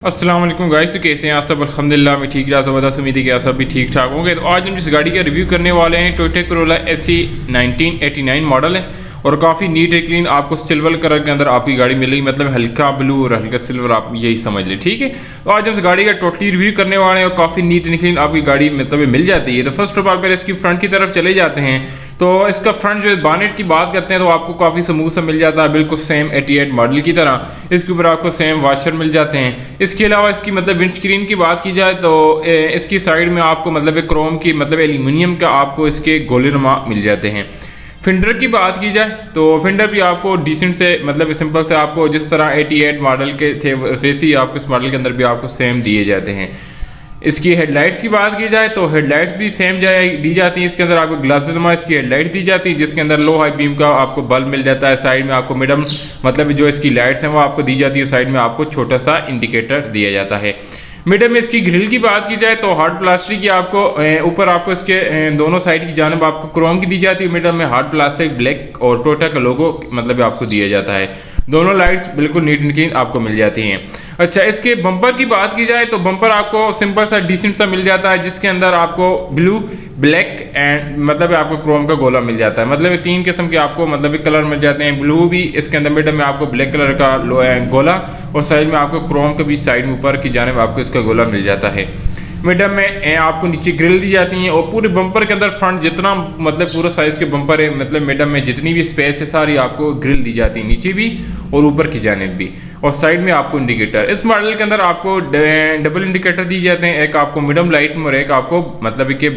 अस्सलाम वालेकुम गाइस, तो कैसे हैं आप सब? अल्हम्दुलिल्लाह मैं ठीक रहा, ज़बरदस्त। उम्मीद है कि आप सब भी ठीक ठाक होंगे। तो आज हम जिस गाड़ी का रिव्यू करने वाले हैं टोयोटा कोरोला SE 1989 मॉडल है और काफ़ी नीट एंड क्लीन आपको सिल्वर कलर के अंदर आपकी गाड़ी मिलेगी, मतलब हल्का ब्लू और हल्का सिल्वर, आप यही समझ लें, ठीक है। तो आज हम इस गाड़ी का टोटली रिव्यू करने वाले हैं और काफ़ी नीट एंड क्लीन आपकी गाड़ी मतलब मिल जाती है। तो फर्स्ट ऑफ ऑल पहले इसकी फ्रंट की तरफ चले जाते हैं। तो इसका फ्रंट जो है बानेट की बात करते हैं तो आपको काफ़ी स्मूथ सा मिल जाता है, बिल्कुल सेम 88 मॉडल की तरह। इसके ऊपर आपको सेम वॉशर मिल जाते हैं। इसके अलावा इसकी मतलब विंड स्क्रीन की बात की जाए तो इसकी साइड में आपको मतलब क्रोम की मतलब एल्यूमिनियम का आपको इसके गोलेनुमा मिल जाते हैं। फिंडर की बात की जाए तो फिंडर भी आपको डिसेंट से मतलब सिंपल से आपको जिस तरह 88 मॉडल के थे वैसे ही आपको इस मॉडल के अंदर भी आपको सेम दिए जाते हैं। इसकी हेडलाइट्स की बात की जाए तो हेडलाइट्स भी सेम दी जाती हैं। इसके अंदर आपको ग्लासेनुमा इसकी हेडलाइट दी जाती है, जिसके अंदर लो हाई बीम का आपको बल्ब मिल जाता है। साइड में आपको मिडम मतलब जो इसकी लाइट्स हैं वो आपको दी जाती है। साइड में आपको छोटा सा इंडिकेटर दिया जाता है। मिडल में इसकी ग्रिल की बात की जाए तो हार्ड प्लास्टिक की आपको ऊपर आपको इसके दोनों साइड की जानब आपको क्रोम की दी जाती है। मिडल में हार्ड प्लास्टिक ब्लैक और टोयोटा का लोगो मतलब आपको दिया जाता है। दोनों लाइट्स बिल्कुल नीट एंड क्लीन आपको मिल जाती हैं। अच्छा, इसके बम्पर की बात की जाए तो बम्पर आपको सिंपल सा डिसेंट सा मिल जाता है, जिसके अंदर आपको ब्लू ब्लैक एंड मतलब आपको क्रोम का गोला मिल जाता है। मतलब 3 किस्म के आपको मतलब कलर मिल जाते हैं। ब्लू भी इसके अंदर मिडल में आपको ब्लैक कलर का गोला और साइड में आपको क्रोम का भी साइड में ऊपर की जानिब आपको इसका गोला मिल जाता है। मिडल में आपको नीचे ग्रिल दी जाती है और पूरे बम्पर के अंदर फ्रंट जितना मतलब पूरा साइज के बम्पर है मतलब मिडल में जितनी भी स्पेस है सारी आपको ग्रिल दी जाती है, नीचे भी और ऊपर की जानिब भी। और साइड में आपको इंडिकेटर इस मॉडल के अंदर आपको डबल इंडिकेटर दिए जाते हैं, एक आपको मिडम लाइट में और एक आपको मतलब कि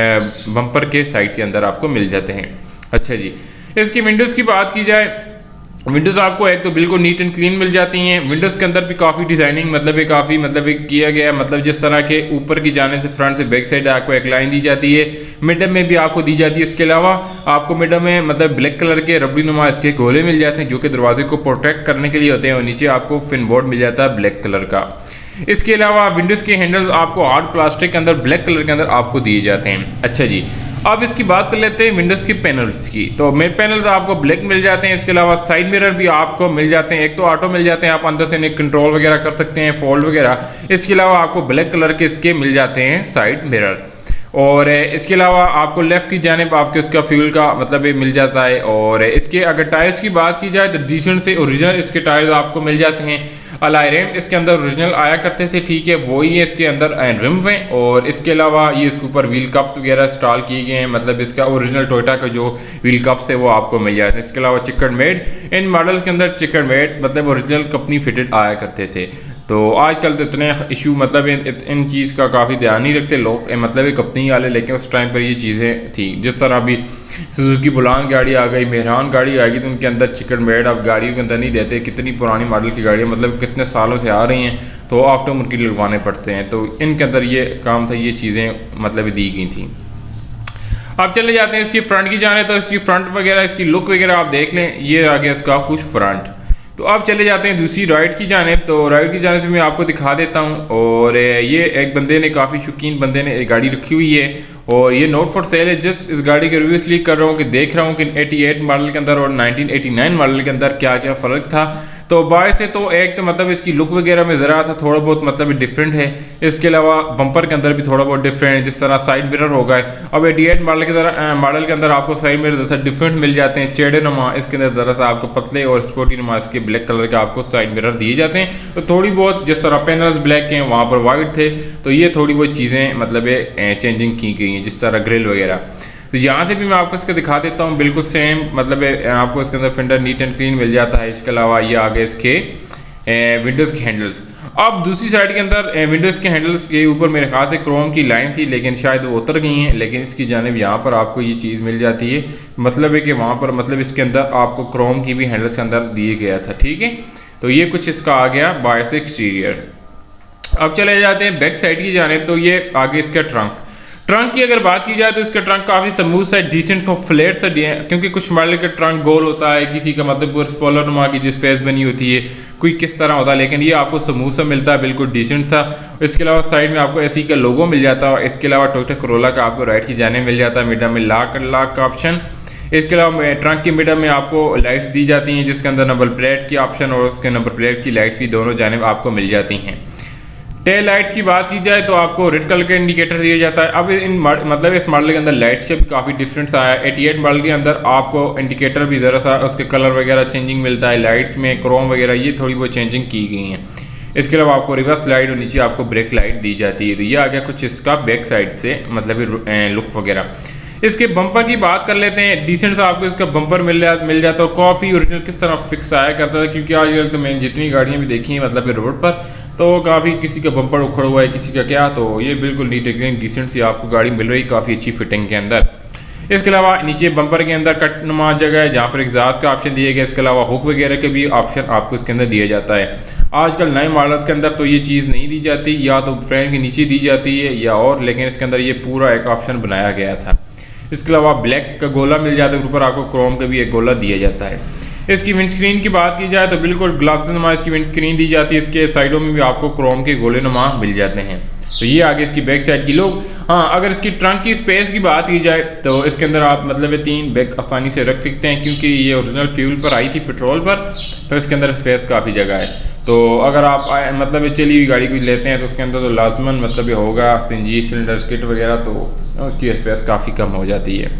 बम्पर के साइड के अंदर आपको मिल जाते हैं। अच्छा जी, इसकी विंडोज़ की बात की जाए, विंडोज़ आपको एक तो बिल्कुल नीट एंड क्लीन मिल जाती हैं। विंडोज़ के अंदर भी काफ़ी डिज़ाइनिंग मतलब काफ़ी मतलब किया गया है, मतलब जिस तरह के ऊपर की जाने से फ्रंट से बैक साइड आपको एक लाइन दी जाती है। मिडल में भी आपको दी जाती है। इसके अलावा आपको मिडल में मतलब ब्लैक कलर के रबड़ी नुमा इसके गोले मिल जाते हैं जो कि दरवाजे को प्रोटेक्ट करने के लिए होते हैं और नीचे आपको फिन बोर्ड मिल जाता है ब्लैक कलर का। इसके अलावा विंडोज़ के हैंडल आपको हार्ड प्लास्टिक के अंदर ब्लैक कलर के अंदर आपको दिए जाते हैं। अच्छा जी, अब इसकी बात कर लेते हैं विंडोज़ के पैनल्स की। तो मेन पैनल्स आपको ब्लैक मिल जाते हैं। इसके अलावा साइड मिरर भी आपको मिल जाते हैं। एक तो ऑटो मिल जाते हैं, आप अंदर से कंट्रोल वगैरह कर सकते हैं, फोल्ड वगैरह। इसके अलावा आपको ब्लैक कलर के इसके मिल जाते हैं साइड मिरर। और इसके अलावा आपको लेफ्ट की जानिब आपको इसका फ्यूल का मतलब मिल जाता है। और इसके अगर टायर्स की बात की जाए तो डिसेंट से ओरिजिनल इसके टायर्स आपको मिल जाते हैं। अलाई रिम इसके अंदर ओरिजिनल आया करते थे, ठीक है, वही है इसके अंदर रिम हैं। और इसके अलावा ये इसके ऊपर व्हील कप्स वगैरह इंस्टॉल किए गए हैं, मतलब इसका ओरिजिनल टोयोटा का जो व्हील कप्स है वो आपको मिल जाते हैं। इसके अलावा चिकन मेड इन मॉडल्स के अंदर चिकन मेड मतलब ओरिजिनल कंपनी फिटेड आया करते थे। तो आजकल तो इतने इशू मतलब इन चीज़ का काफ़ी ध्यान नहीं रखते लोग मतलब कंपनी वाले, लेकिन उस टाइम पर ये चीज़ें थी। जिस तरह अभी सुजुकी बुलान गाड़ी आ गई, मेहरान गाड़ी आ गई, तो उनके अंदर चिकन मेड अब गाड़ियों के अंदर नहीं देते। कितनी पुरानी मॉडल की गाड़ियाँ मतलब कितने सालों से आ रही हैं तो आफ्टर मार्केट लगवाने पड़ते हैं। तो इनके अंदर ये काम था, ये चीज़ें मतलब दी गई थी। अब चले जाते हैं इसकी फ्रंट की जाने। तो इसकी फ्रंट वगैरह इसकी लुक वगैरह आप देख लें, ये आ गया इसका कुछ फ्रंट। तो अब चले जाते हैं दूसरी राइट की जाने। तो राइट की जाने से मैं आपको दिखा देता हूँ। और ये एक बंदे ने काफ़ी शौकीन बंदे ने एक गाड़ी रखी हुई है और ये नोट फॉर सेल है। जस्ट इस गाड़ी के रिव्यू इसलिए कर रहा हूँ कि देख रहा हूँ कि 88 मॉडल के अंदर और 1989 मॉडल के अंदर क्या क्या फ़र्क था। तो बाहर से तो एक तो मतलब इसकी लुक वगैरह में ज़रा सा थोड़ा बहुत मतलब डिफरेंट है। इसके अलावा बम्पर के अंदर भी थोड़ा बहुत डिफरेंट है, जिस तरह साइड मिरर हो गए। अब 88 मॉडल के अंदर आपको साइड मिरर जैसा डिफरेंट मिल जाते हैं, चेडे नुमा इसके अंदर ज़रा सा आपको पतले और स्पोर्टी नुमा इसके ब्लैक कलर के आपको साइड मिरर दिए जाते हैं। तो थोड़ी बहुत जिस तरह पैनल्स ब्लैक हैं वहाँ पर वाइट थे, तो ये थोड़ी बहुत चीज़ें मतलब चेंजिंग की गई हैं, जिस तरह ग्रिल वगैरह। तो यहाँ से भी मैं आपको इसका दिखा देता हूँ, बिल्कुल सेम मतलब आपको इसके अंदर फिंडर नीट एंड क्लीन मिल जाता है। इसके अलावा ये आगे इसके विंडोज़ के हैंडल्स। अब दूसरी साइड के अंदर विंडोज़ के हैंडल्स के ऊपर मेरे ख्याल से क्रोम की लाइन थी, लेकिन शायद वो उतर गई हैं। लेकिन इसकी जानिब यहाँ पर आपको ये चीज़ मिल जाती है, मतलब है कि वहाँ पर मतलब इसके अंदर आपको क्रोम की भी हैंडल्स के अंदर दिए गया था, ठीक है। तो ये कुछ इसका आ गया बाहर से एक्सटीरियर। अब चले जाते हैं बैक साइड की जानिब। तो ये आगे इसका ट्रंक की अगर बात की जाए तो इसका ट्रंक काफ़ी स्मूथ सा डिसेंट सा फ्लैट सा क्योंकि कुछ मॉडल का ट्रंक गोल होता है, किसी का मतलब स्पॉइलर नुमा की जो स्पेस बनी होती है कोई किस तरह होता है, लेकिन ये आपको स्मूथ सा मिलता है, बिल्कुल डिसेंट सा। इसके अलावा साइड में आपको एसी का लोगो मिल जाता है। इसके अलावा टोयोटा कोरोला का आपको राइट की जाने मिल जाता है, मिडल में लॉक का ऑप्शन। इसके अलावा ट्रंक की मिडल में आपको लाइट्स दी जाती हैं, जिसके अंदर नंबर प्लेट की ऑप्शन और उसके नंबर प्लेट की लाइट्स की दोनों जानिब आपको मिल जाती हैं। टेल लाइट्स की बात की जाए तो आपको रेड कलर का इंडिकेटर दिया जाता है। अब मतलब इस मॉडल के अंदर लाइट्स का भी काफ़ी डिफरेंस आया है। 88 मॉडल के अंदर आपको इंडिकेटर भी ज़रा सा उसके कलर वगैरह चेंजिंग मिलता है, लाइट्स में क्रोम वगैरह ये थोड़ी बहुत चेंजिंग की गई हैं। इसके अलावा आपको रिवर्स लाइट और नीचे आपको ब्रेक लाइट दी जाती है। तो ये आ गया कुछ इसका बैक साइड से मतलब लुक वगैरह। इसके बम्पर की बात कर लेते हैं। डिसेंट सा आपको इसका बम्पर मिल जाता है। काफ़ी ओरिजिनल किस तरह फिक्स आया करता था, क्योंकि आजकल तो मैंने जितनी गाड़ियाँ भी देखी हैं मतलब रोड पर तो काफ़ी किसी का बम्पर उखड़ हुआ है, किसी का क्या, तो ये बिल्कुल नीट एंड डिसेंट सी आपको गाड़ी मिल रही, काफ़ी अच्छी फिटिंग के अंदर। इसके अलावा नीचे बम्पर के अंदर कट नुमा जगह है जहाँ पर एग्जास्ट का ऑप्शन दिया गया। इसके अलावा हुक वगैरह के भी ऑप्शन आपको इसके अंदर दिया जाता है। आजकल नए मॉडल्स के अंदर तो ये चीज़ नहीं दी जाती, या तो फ्रेम के नीचे दी जाती है या और, लेकिन इसके अंदर ये पूरा एक ऑप्शन बनाया गया था। इसके अलावा ब्लैक का गोला मिल जाता है, ऊपर आपको क्रोम का भी एक गोला दिया जाता है। इसकी विंड स्क्रीन की बात की जाए तो बिल्कुल ग्लास नुमा इसकी विंड स्क्रीन दी जाती है। इसके साइडों में भी आपको क्रोम के गोले नुमा मिल जाते हैं। तो ये आगे इसकी बैक साइड की लोग। हाँ, अगर इसकी ट्रंक की स्पेस की बात की जाए तो इसके अंदर आप मतलब 3 बैग आसानी से रख सकते हैं, क्योंकि ये ओरिजिनल फ्यूल पर आई थी पेट्रोल पर, तो इसके अंदर स्पेस काफ़ी जगह है। तो अगर आप मतलब चली हुई गाड़ी को लेते हैं तो उसके अंदर तो लाजमन मतलब ये होगा सीएनजी सिलेंडर किट वगैरह, तो उसकी स्पेस काफ़ी कम हो जाती है।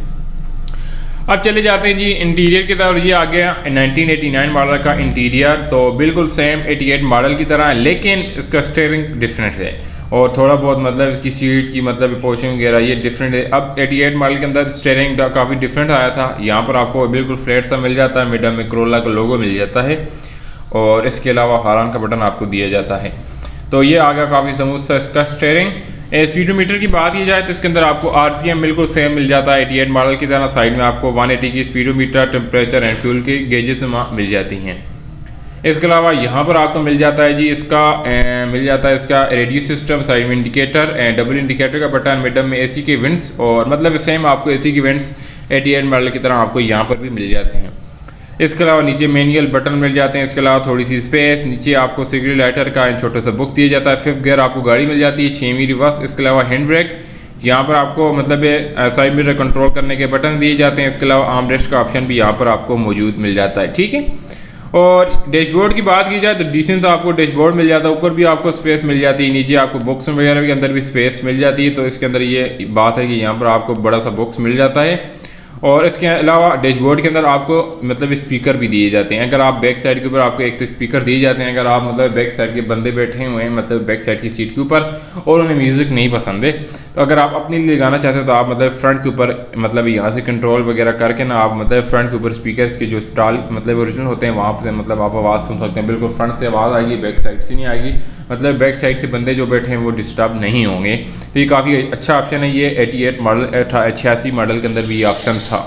अब चले जाते हैं जी इंटीरियर की तरफ। ये आ गया 1989 मॉडल का इंटीरियर, तो बिल्कुल सेम 88 मॉडल की तरह है, लेकिन इसका स्टीयरिंग डिफरेंट है और थोड़ा बहुत मतलब इसकी सीट की मतलब पोर्शन वगैरह ये डिफरेंट है। अब 88 मॉडल के अंदर स्टीयरिंग काफ़ी डिफरेंट आया था। यहाँ पर आपको बिल्कुल फ्लैट सा मिल जाता है, मिड में करोला का लोगो मिल जाता है और इसके अलावा हॉर्न का बटन आपको दिया जाता है। तो ये आ गया काफ़ी स्मूथ सा इसका स्टीयरिंग। स्पीडोमीटर की बात की जाए तो इसके अंदर आपको आरपीएम बिल्कुल सेम मिल जाता है 88 मॉडल की तरह। साइड में आपको 180 की स्पीडोमीटर, टेम्परेचर एंड फ्यूल की गेजेस मिल जाती हैं। इसके अलावा यहाँ पर आपको मिल जाता है जी इसका मिल जाता है इसका रेडियो सिस्टम, साइड में इंडिकेटर, डबल इंडिकेटर का बटन, मिडम में एसी के विंड्स और मतलब सेम आपको एसी के विंड्स 88 मॉडल की तरह आपको यहाँ पर भी मिल जाते हैं। इसके अलावा नीचे मैनुअल बटन मिल जाते हैं। इसके अलावा थोड़ी सी स्पेस, नीचे आपको सिगरेट लाइटर का छोटा सा बुक दिया जाता है। 5th गियर आपको गाड़ी मिल जाती है, 6वीं रिवर्स। इसके अलावा हैंड ब्रेक, यहाँ पर आपको मतलब साइड मिरर कंट्रोल करने के बटन दिए जाते हैं। इसके अलावा आर्म रेस्ट का ऑप्शन भी यहाँ पर आपको मौजूद मिल जाता है, ठीक है। और डैशबोर्ड की बात की जाए तो डिसेंट आपको डैशबोर्ड मिल जाता है, ऊपर भी आपको स्पेस मिल जाती है, नीचे आपको बॉक्स वगैरह के अंदर भी स्पेस मिल जाती है। तो इसके अंदर ये बात है कि यहाँ पर आपको बड़ा सा बॉक्स मिल जाता है। और इसके अलावा डैशबोर्ड के अंदर आपको मतलब स्पीकर भी दिए जाते हैं। अगर आप बैक साइड के ऊपर आपको एक तो स्पीकर दिए जाते हैं, अगर आप मतलब बैक साइड के बंदे बैठे हुए हैं मतलब बैक साइड की सीट के ऊपर और उन्हें म्यूज़िक नहीं पसंद है, तो अगर आप अपने लिए गाना चाहते हो तो आप मतलब फ्रंट के ऊपर मतलब यहाँ से कंट्रोल वगैरह करके ना आप मतलब फ्रंट के ऊपर स्पीकर के जो स्टॉल मतलब ओरिजिनल होते हैं वहाँ से मतलब आप आवाज़ सुन सकते हैं। बिल्कुल फ्रंट से आवाज़ आएगी, बैक साइड से नहीं आएगी, मतलब बैक साइड से बंदे जो बैठे हैं वो डिस्टर्ब नहीं होंगे। तो ये काफ़ी अच्छा ऑप्शन है। ये 88 मॉडल 86 मॉडल के अंदर भी ये ऑप्शन था।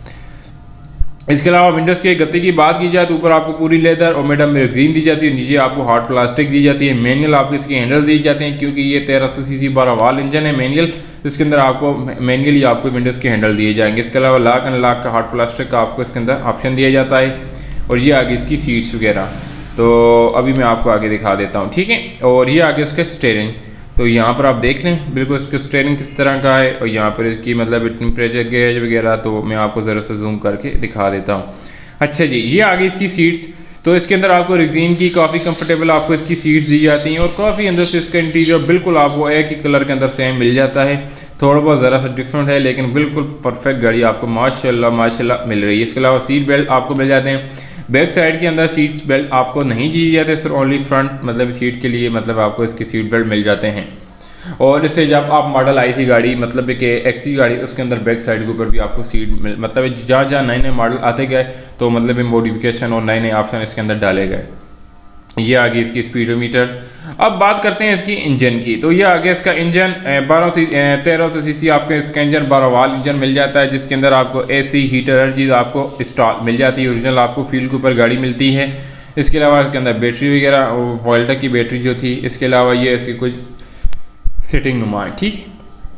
इसके अलावा विंडोज़ के गत्ते की बात की जाए तो ऊपर आपको पूरी लेदर और मिडम में रेक्सीन दी जाती है, नीचे आपको हार्ड प्लास्टिक दी जाती है। मैनुअल आपको इसके हैंडल दिए जाते हैं, क्योंकि ये 1300 सीसी 12 वाल इंजन है मैनुअल, इसके अंदर आपको मैनुअली आपको विंडोज़ के हैंडल दिए जाएंगे। इसके अलावा लॉक एंड लॉक का हार्ड प्लास्टिक का आपको इसके अंदर ऑप्शन दिया जाता है। और ये आगे इसकी सीट्स वगैरह तो अभी मैं आपको आगे दिखा देता हूँ, ठीक है। और ये आगे इसका स्टीयरिंग, तो यहाँ पर आप देख लें बिल्कुल इसका स्टीयरिंग किस तरह का है। और यहाँ पर इसकी मतलब टेम्परेचर गेज वगैरह तो मैं आपको ज़रा सा जूम करके दिखा देता हूँ। अच्छा जी, ये आगे इसकी सीट्स, तो इसके अंदर आपको रेक्सीन की काफ़ी कंफर्टेबल आपको इसकी सीट्स दी जाती हैं और काफ़ी अंदर से इसका इंटीरियर बिल्कुल आपको एक ही कलर के अंदर सेम मिल जाता है। थोड़ा बहुत ज़रा सा डिफरेंट है, लेकिन बिल्कुल परफेक्ट गाड़ी आपको माशाल्लाह मिल रही है। इसके अलावा सीट बेल्ट आपको मिल जाते हैं। बैक साइड के अंदर सीट्स बेल्ट आपको नहीं दिए जाते, सिर्फ ओनली फ्रंट मतलब सीट के लिए मतलब आपको इसके सीट बेल्ट मिल जाते हैं। और इससे जब आप मॉडल आई थी गाड़ी मतलब कि एक्सी गाड़ी, उसके अंदर बैक साइड के ऊपर भी आपको सीट मतलब जहाँ जहाँ नए नए मॉडल आते गए तो मतलब मॉडिफिकेशन और नए नए ऑप्शन इसके अंदर डाले गए। ये आगे इसकी स्पीडोमीटर। अब बात करते हैं इसकी इंजन की, तो ये आगे इसका इंजन 1300 सीसी आपको इसका इंजन 12 वाल इंजन मिल जाता है, जिसके अंदर आपको एसी हीटर हर चीज़ आपको इंस्टॉल मिल जाती है। ओरिजिनल आपको फील्ड के ऊपर गाड़ी मिलती है। इसके अलावा इसके अंदर बैटरी वगैरह वोल्टा की बैटरी जो थी, इसके अलावा ये इसकी कुछ सेटिंग नुमा है, ठीक।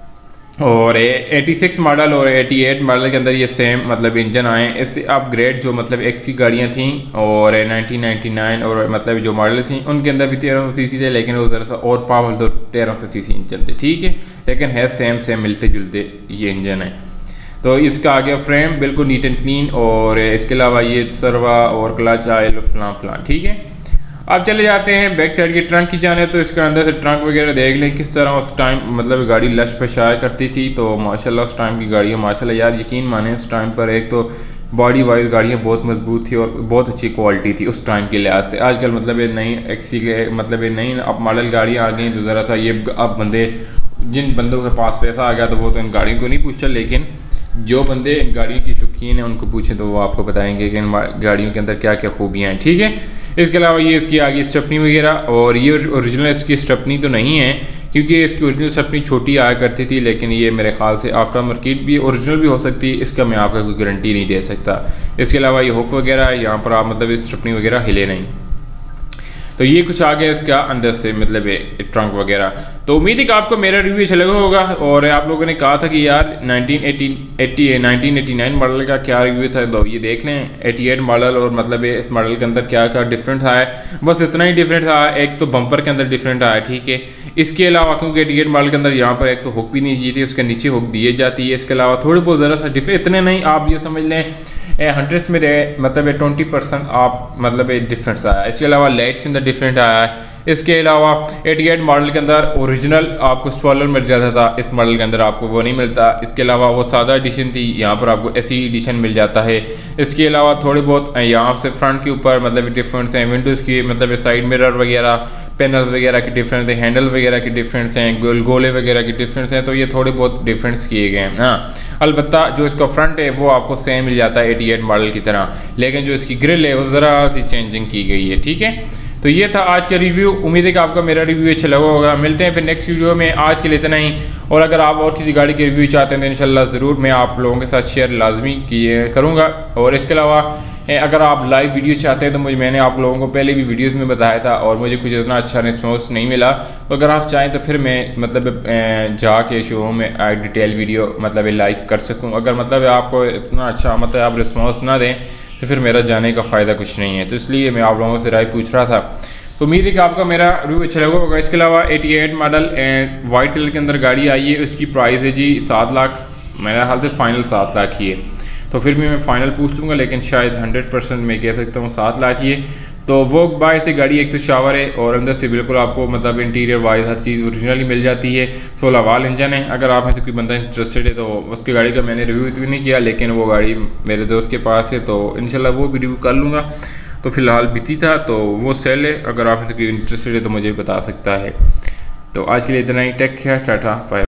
और 86 मॉडल और 88 मॉडल के अंदर ये सेम मतलब इंजन आए। इससे अपग्रेड जो मतलब एक्सी गाड़ियाँ थी और 1999 और मतलब जो मॉडल थी उनके अंदर भी 1300 सीसी थे, लेकिन वो ज़रा सा और पावरफुल 1300 सीसी इंजन थे, ठीक है। लेकिन है सेम मिलते जुलते ये इंजन है। तो इसका आगे फ्रेम बिल्कुल नीट एंड क्लीन और इसके अलावा ये सर्वा और क्लच आयल फलां, ठीक है। अब चले जाते हैं बैक साइड की ट्रंक की जाने। तो इसके अंदर से ट्रंक वगैरह देख लें किस तरह उस टाइम मतलब गाड़ी लश पेशाया करती थी। तो माशाल्लाह उस टाइम की गाड़ियाँ माशाल्लाह यार यकीन माने उस टाइम पर एक तो बॉडी वाइज गाड़ियाँ बहुत मजबूत थी और बहुत अच्छी क्वालिटी थी उस टाइम के लिहाज से। आजकल मतलब ये नई एक्सी के मतलब ये नई अब मॉडल गाड़ियाँ आ गई तो ज़रा सा ये अब बंदे जिन बंदों के पास पैसा आ गया तो वो तो इन गाड़ियों को नहीं पूछा, लेकिन जो बंदे इन गाड़ियों की शौकीन हैं उनको पूछें तो वो आपको बताएंगे कि इन गाड़ियों के अंदर क्या क्या खूबियाँ हैं। ठीक है, इसके अलावा ये इसकी आगे स्टेपनी वगैरह, और ये ओरिजिनल इसकी स्टेपनी तो नहीं है क्योंकि इसकी ओरिजिनल स्टेपनी छोटी आया करती थी, लेकिन ये मेरे ख्याल से आफ्टर मार्केट भी ओरिजिनल भी हो सकती है, इसका मैं आपका कोई गारंटी नहीं दे सकता। इसके अलावा ये हुक वगैरह यहाँ पर आप मतलब इस स्टेपनी वगैरह हिले नहीं। तो ये कुछ आ गया इसका अंदर से मतलब ट्रंक वगैरह। तो उम्मीद है कि आपको मेरा रिव्यू अच्छा लगा होगा। और आप लोगों ने कहा था कि यार 1989 मॉडल का क्या रिव्यू था, तो ये देख लें 88 मॉडल और मतलब इस मॉडल के अंदर क्या क्या डिफरेंट आया। बस इतना ही डिफरेंट आया, एक तो बम्पर के अंदर डिफरेंट आया, ठीक है। इसके अलावा क्योंकि 88 मॉडल के अंदर यहाँ पर एक तो हुक भी नहीं दी थी, उसके नीचे हुक दिए जाती है। इसके अलावा थोड़ी बहुत ज़रा सा डिफरेंट, इतने नहीं, आप ये समझ लें 100 में मतलब 20% आप मतलब डिफरेंस आया। इसके अलावा लाइट्स के अंदर डिफरेंट आया है। इसके अलावा 88 मॉडल के अंदर ओरिजिनल आपको स्पॉइलर मिल जाता था, इस मॉडल के अंदर आपको वो नहीं मिलता। इसके अलावा वो सादा एडिशन थी, यहाँ पर आपको एसी एडिशन मिल जाता है। इसके अलावा थोड़े बहुत यहाँ से फ्रंट के ऊपर मतलब डिफरेंस हैं, विंडोज़ की मतलब साइड मिरर वगैरह, पैनल्स वगैरह की डिफरेंस है, हैंडल वगैरह की डिफरेंस हैं, गोले वगैरह की डिफरेंस हैं। तो ये थोड़े बहुत डिफरेंस किए गए हैं। हाँ, अलबत्ता जो इसका फ्रंट है वो आपको सेम मिल जाता है 88 मॉडल की तरह, लेकिन जो इसकी ग्रिल है वो ज़रा सी चेंजिंग की गई है। ठीक है, तो ये था आज का रिव्यू। उम्मीद है कि आपका मेरा रिव्यू अच्छा लगा होगा। मिलते हैं फिर नेक्स्ट वीडियो में, आज के लिए इतना ही। और अगर आप और किसी गाड़ी के रिव्यू चाहते हैं तो इंशाल्लाह ज़रूर मैं आप लोगों के साथ शेयर लाजमी किए करूँगा। और इसके अलावा अगर आप लाइव वीडियो चाहते हैं तो मैंने आप लोगों को पहले भी वीडियोस में बताया था और मुझे कुछ इतना अच्छा रिस्पॉन्स नहीं मिला। तो अगर आप चाहें तो फिर मैं मतलब जाके शोरूम में डिटेल वीडियो मतलब लाइव कर सकूँ। अगर मतलब आपको इतना अच्छा मतलब आप रिस्पॉन्स ना दें तो फिर मेरा जाने का फ़ायदा कुछ नहीं है। तो इसलिए मैं आप लोगों से राय पूछ रहा था। तो उम्मीद है कि आपका मेरा रिव्यू अच्छा लगा होगा। इसके अलावा 88 मॉडल वाइट कलर के अंदर गाड़ी आई है, उसकी प्राइस है जी 7 लाख, मेरा हाल से फाइनल 7 लाख ही है। तो फिर भी मैं फ़ाइनल पूछ लूँगा, लेकिन शायद 100% मैं कह सकता हूँ 7 लाख ही है। तो वो बाहर से गाड़ी एक तो शावर है और अंदर से बिल्कुल आपको मतलब इंटीरियर वाइज हर चीज़ ओरिजिनली मिल जाती है। 16 वाल इंजन है। अगर आप में से कोई बंदा इंटरेस्टेड है तो उसकी गाड़ी का मैंने रिव्यू भी नहीं किया, लेकिन वो गाड़ी मेरे दोस्त के पास है तो इंशाल्लाह वो भी रिव्यू कर लूँगा। तो फ़िलहाल बीती था तो वो सेल है, अगर आप में से कोई इंटरेस्टेड है तो मुझे बता सकता है। तो आज के लिए इतना ही। Take care, tata bye.